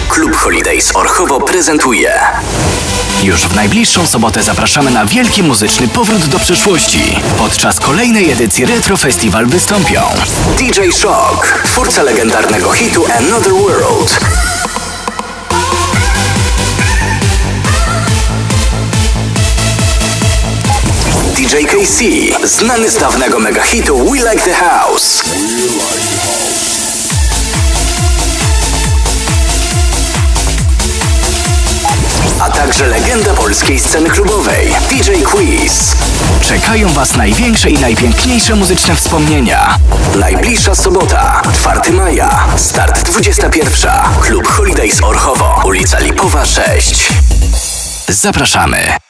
Klub Holidays Orchowo prezentuje. Już w najbliższą sobotę zapraszamy na wielki muzyczny powrót do przeszłości. Podczas kolejnej edycji Retro Festival wystąpią DJ Shock, twórca legendarnego hitu Another World, DJ KC, znany z dawnego megahitu We Like the House, a także legenda polskiej sceny klubowej DJ Quiz. Czekają Was największe i najpiękniejsze muzyczne wspomnienia. Najbliższa sobota, 4 maja, start 21. Klub Holidays Orchowo, ulica Lipowa 6. Zapraszamy.